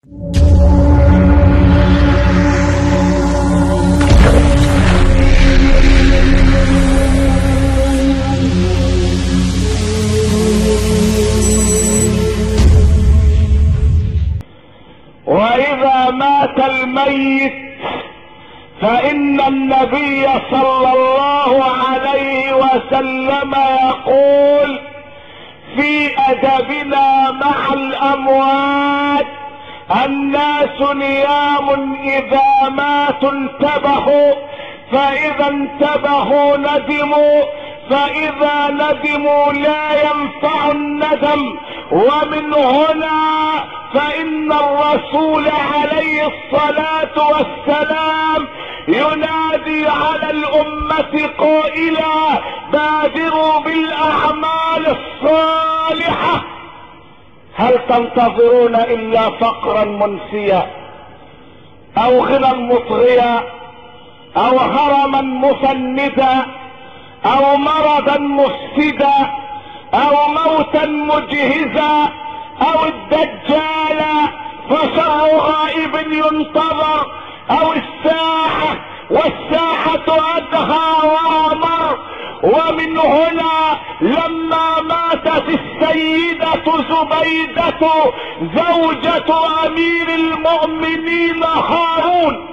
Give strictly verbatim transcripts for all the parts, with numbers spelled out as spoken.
وإذا مات الميت فإن النبي صلى الله عليه وسلم يقول في أدبنا مع الأموات: الناس نيام إذا ماتوا انتبهوا، فإذا انتبهوا ندموا، فإذا ندموا لا ينفع الندم. ومن هنا فإن الرسول عليه الصلاة والسلام ينادي على الأمة قائلا: بادروا بالأعمال الصالحة. هل تنتظرون إلا فقرا منسيا أو غنى مطغيا أو هرما مفندا أو مرضا مفسدا أو موتا مجهزا أو الدجال فشر غائب ينتظر أو الساعة والساعة أدهى وأمر؟ ومن هنا لما ماتت السيدة زبيدة زوجة أمير المؤمنين هارون،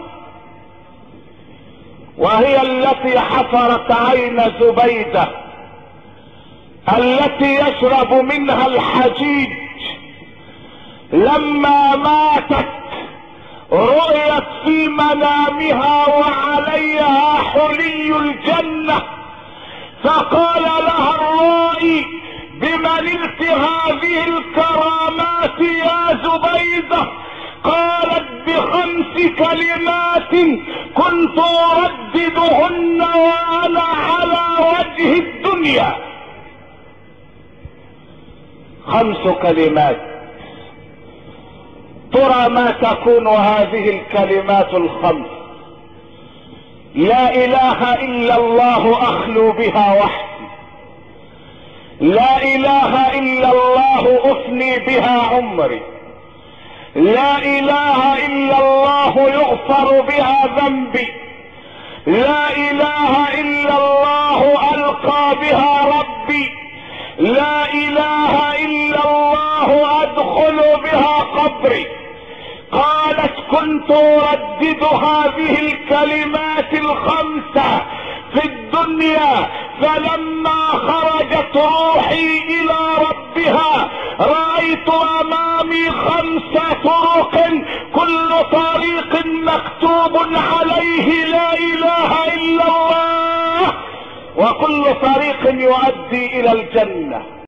وهي التي حفرت عين زبيدة التي يشرب منها الحجيج، لما ماتت رؤيت في منامها وعليها حلي الجنة، فقال لها الرائي: بمن نلت هذه الكرامات يا زبيدة؟ قالت: بخمس كلمات كنت ارددهن وانا على وجه الدنيا. خمس كلمات، ترى ما تكون هذه الكلمات الخمس؟ لا اله الا الله اخلو بها وحدي، لا اله الا الله افني بها عمري، لا اله الا الله يغفر بها ذنبي، لا اله الا الله القى بها ربي، لا اله الا الله ادخل بها قبري. قالت: كنت اردد هذه الكلمات الخمسة في الدنيا، فلما خرجت روحي الى ربها رأيت امامي خمس طرق، كل طريق مكتوب عليه لا اله الا الله، وكل طريق يؤدي الى الجنة.